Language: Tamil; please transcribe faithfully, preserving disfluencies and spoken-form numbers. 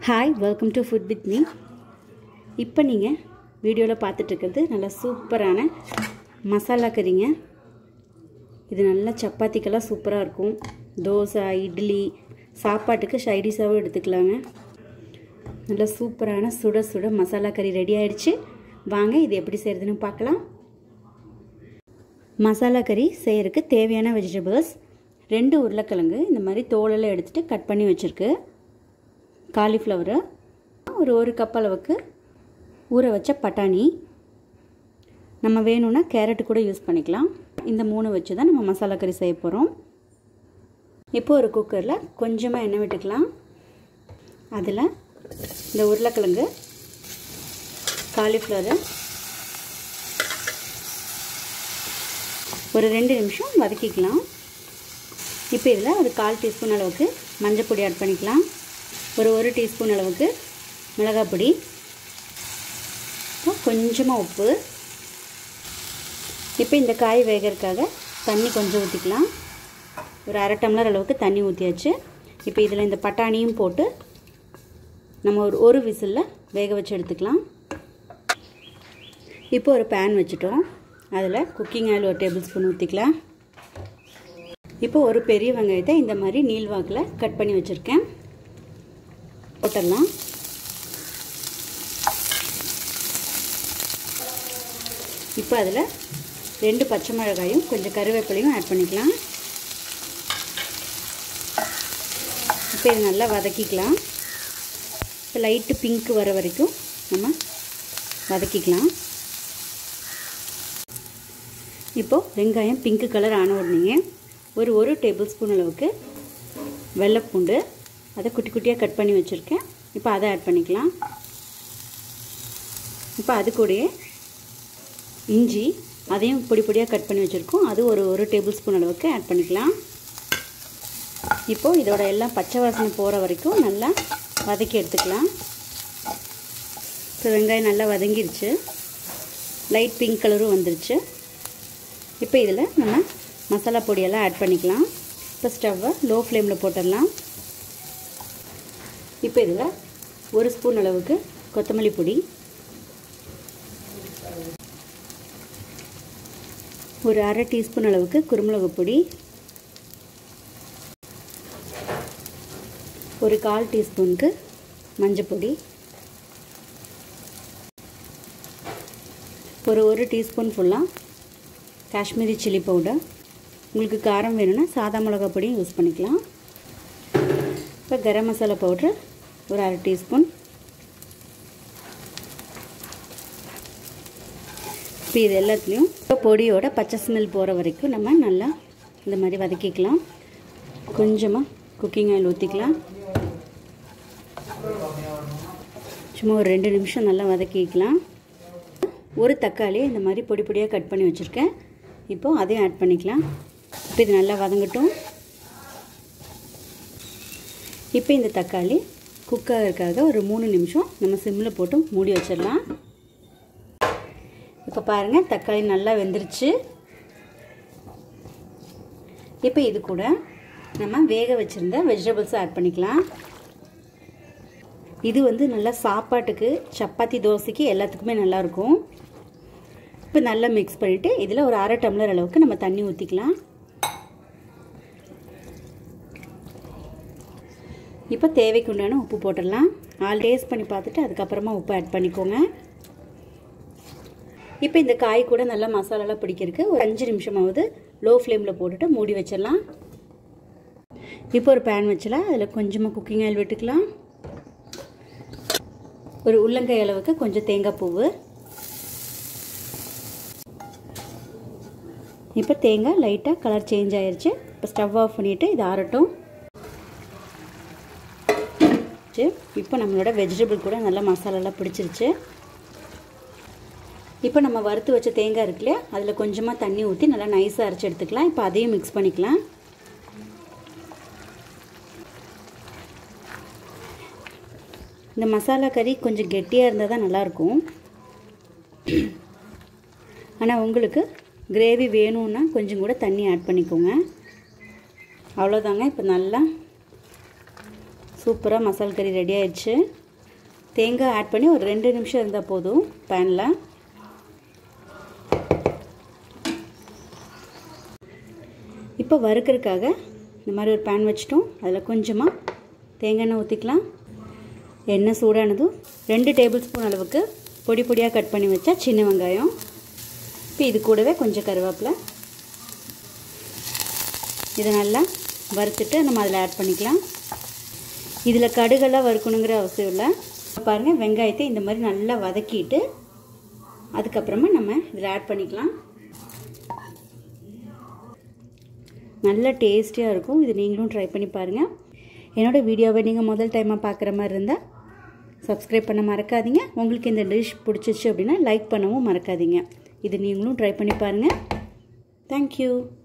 Hi, welcome to food with me. இப்போ நீங்கள் வீடியோவில் பார்த்துட்ருக்கிறது நல்லா சூப்பரான மசாலா கறிங்க. இது நல்லா சப்பாத்திக்கெல்லாம் சூப்பராக இருக்கும். தோசை, இட்லி, சாப்பாட்டுக்கு சைடிஷாகவும் எடுத்துக்கலாங்க. நல்லா சூப்பரான சுட சுட மசாலா கறி ரெடி ஆகிடுச்சு. வாங்க இது எப்படி செய்கிறதுன்னு பார்க்கலாம். மசாலா கறி செய்கிறதுக்கு தேவையான வெஜிடபிள்ஸ்: ரெண்டு உருளைக்கிழங்கு இந்த மாதிரி தோலெல்லாம் எடுத்துகிட்டு கட் பண்ணி வச்சுருக்கு. காலிஃப்ளவரு, ஒரு ஒரு கப் அளவுக்கு ஊற வச்ச பட்டாணி, நம்ம வேணும்னா கேரட்டு கூட யூஸ் பண்ணிக்கலாம். இந்த மூணு வச்சு தான் நம்ம மசாலா கறி செய்ய போகிறோம். இப்போ ஒரு குக்கரில் கொஞ்சமாக எண்ணெய் விட்டுக்கலாம். அதில் இந்த உருளைக்கிழங்கு, காலிஃப்ளவரு ஒரு ரெண்டு நிமிஷம் வதக்கிக்கலாம். இப்போ இதில் ஒரு கால் டீஸ்பூன் அளவுக்கு மஞ்சள் பொடி ஆட் பண்ணிக்கலாம். ஒரு ஒரு டீஸ்பூன் அளவுக்கு மிளகாய் பொடி, கொஞ்சமாக உப்பு. இப்போ இந்த காய் வேகிறதுக்காக தண்ணி கொஞ்சம் ஊற்றிக்கலாம். ஒரு அரை டம்ளர் அளவுக்கு தண்ணி ஊற்றியாச்சு. இப்போ இதில் இந்த பட்டாணியும் போட்டு நம்ம ஒரு ஒரு விசிலில் வேக வச்சு எடுத்துக்கலாம். இப்போ ஒரு பேன் வச்சுட்டோம். அதில் குக்கிங் ஆயில் ஒரு டேபிள் ஸ்பூன் ஊற்றிக்கலாம். இப்போ ஒரு பெரிய வெங்காயத்தை இந்த மாதிரி நீள்வாக்கில் கட் பண்ணி வச்சுருக்கேன், போட்டுடலாம். இப்போ அதில் ரெண்டு பச்சை மிளகாயும் கொஞ்சம் கருவேப்பிலையும் ஆட் பண்ணிக்கலாம். இப்போ இது நல்லா வதக்கிக்கலாம். இப்போ லைட்டு பிங்க் வர வரைக்கும் நம்ம வதக்கிக்கலாம். இப்போது வெங்காயம் பிங்க் கலர் ஆன உடனே ஒரு ஒரு டேபிள் ஸ்பூன் அளவுக்கு வெள்ளைப்பூண்டு, அதை குட்டி குட்டியாக கட் பண்ணி வச்சுருக்கேன். இப்போ அதை ஆட் பண்ணிக்கலாம். இப்போ அது கூடயே இஞ்சி, அதையும் பொடி பொடியாக கட் பண்ணி வச்சுருக்கோம், அது ஒரு ஒரு டேபிள் ஸ்பூன் அளவுக்கு ஆட் பண்ணிக்கலாம். இப்போது இதோட எல்லாம் பச்சை வாசனை போகிற வரைக்கும் நல்லா வதக்கி எடுத்துக்கலாம். இப்போ வெங்காயம் நல்லா வதங்கிருச்சு, லைட் பிங்க் கலரும் வந்துருச்சு. இப்போ இதில் நம்ம மசாலா பொடியெல்லாம் ஆட் பண்ணிக்கலாம். இப்போ ஸ்டவ்வை லோ ஃப்ளேமில் போட்டுடலாம். இப்போ இதில் ஒரு ஸ்பூன் அளவுக்கு கொத்தமல்லி பொடி, ஒரு அரை டீஸ்பூன் அளவுக்கு குருமிளகு பொடி, ஒரு கால் டீஸ்பூனுக்கு மஞ்சள் பொடி, ஒரு ஒரு டீஸ்பூன் ஃபுல்லாக காஷ்மீரி சில்லி பவுடர். உங்களுக்கு காரம் வேணும்னா சாதா மிளகா பொடியும் யூஸ் பண்ணிக்கலாம். இப்போ கரம் மசாலா பவுட்ரு ஒரு அரை டீஸ்பூன். இப்போ இது எல்லாத்துலேயும் இப்போ பொடியோட பச்சை ஸ்மெல் போகிற வரைக்கும் நம்ம நல்லா இந்த மாதிரி வதக்கிக்கலாம். கொஞ்சமாக குக்கிங் ஆயில் ஊற்றிக்கலாம். சும்மா ஒரு ரெண்டு நிமிஷம் நல்லா வதக்கிக்கலாம். ஒரு தக்காளி இந்த மாதிரி பொடி பொடியாக கட் பண்ணி வச்சுருக்கேன். இப்போது அதையும் ஆட் பண்ணிக்கலாம். இப்போ இது நல்லா வதங்கட்டும். இப்போ இந்த தக்காளி குக் ஆகிறதுக்காக ஒரு மூணு நிமிஷம் நம்ம சிம்மில் போட்டு மூடி வச்சிடலாம். இப்போ பாருங்கள், தக்காளி நல்லா வெந்துருச்சு. இப்போ இது கூட நம்ம வேக வச்சுருந்த வெஜிடபிள்ஸை ஆட் பண்ணிக்கலாம். இது வந்து நல்லா சாப்பாட்டுக்கு, சப்பாத்தி, தோசைக்கு எல்லாத்துக்குமே நல்லாயிருக்கும். இப்போ நல்லா மிக்ஸ் பண்ணிவிட்டு இதில் ஒரு அரை டம்ளர் அளவுக்கு நம்ம தண்ணி ஊற்றிக்கலாம். இப்போ தேவைக்கு உண்டான உப்பு போட்டுடலாம். ஆல் டேஸ்ட் பண்ணி பார்த்துட்டு அதுக்கப்புறமா உப்பு ஆட் பண்ணிக்கோங்க. இப்போ இந்த காய் கூட நல்லா மசாலாலாம் பிடிக்கிறதுக்கு ஒரு அஞ்சு நிமிஷமாவது லோ ஃப்ளேமில் போட்டுட்டு மூடி வச்சிடலாம். இப்போ ஒரு பேன் வச்சலாம். அதில் கொஞ்சமாக குக்கிங் ஆயில் விட்டுக்கலாம். ஒரு உள்ளங்காய் அளவுக்கு கொஞ்சம் தேங்காய் பூவு. இப்போ தேங்காய் லைட்டாக கலர் சேஞ்ச் ஆயிடுச்சு. இப்போ ஸ்டவ் ஆஃப் பண்ணிவிட்டு இது ஆறட்டும். இப்போ நம்மளோட வெஜிடபிள் கூட நல்லா மசாலாலாம் பிடிச்சிருச்சு. இப்போ நம்ம வறுத்து வச்ச தேங்காய் இருக்கு இல்லையா, அதில் கொஞ்சமாக தண்ணி ஊற்றி நல்லா நைஸாக அரைச்சி எடுத்துக்கலாம். இப்போ அதையும் மிக்ஸ் பண்ணிக்கலாம். இந்த மசாலா கறி கொஞ்சம் கெட்டியாக இருந்தால் தான் நல்லாயிருக்கும். ஆனால் உங்களுக்கு கிரேவி வேணும்னா கொஞ்சம் கூட தண்ணி ஆட் பண்ணிக்கோங்க. அவ்வளோதாங்க. இப்போ நல்லா சூப்பராக மசாலா கறி ரெடி ஆயிடுச்சு. தேங்காய் ஆட் பண்ணி ஒரு ரெண்டு நிமிஷம் இருந்தால் போதும் பேனில். இப்போ வறுக்கிறதுக்காக இந்த மாதிரி ஒரு பேன் வச்சிட்டோம். அதில் கொஞ்சமாக தேங்காய் எண்ணெய் ஊற்றிக்கலாம். எண்ணெய் சூடானதும் ரெண்டு டேபிள் ஸ்பூன் அளவுக்கு பொடி பொடியாக கட் பண்ணி வச்சா சின்ன வெங்காயம். இப்போ இது கூடவே கொஞ்சம் கருவேப்பிலை. இதை நல்லா வறுத்துட்டு நம்ம அதில் ஆட் பண்ணிக்கலாம். இதில் கடுகெல்லாம் வறுக்கணுங்கிற அவசியம் இல்லை. பாருங்கள், வெங்காயத்தை இந்த மாதிரி நல்லா வதக்கிட்டு அதுக்கப்புறமா நம்ம இதில் ஆட் பண்ணிக்கலாம். நல்லா டேஸ்டியாக இருக்கும். இது நீங்களும் ட்ரை பண்ணி பாருங்கள். என்னோடய வீடியோவை நீங்கள் முதல் டைமாக பார்க்குற மாதிரி இருந்தால் சப்ஸ்கிரைப் பண்ண மறக்காதீங்க. உங்களுக்கு இந்த டிஷ் பிடிச்சிச்சு அப்படின்னா லைக் பண்ணவும் மறக்காதீங்க. இது நீங்களும் ட்ரை பண்ணி பாருங்கள். தேங்க்யூ.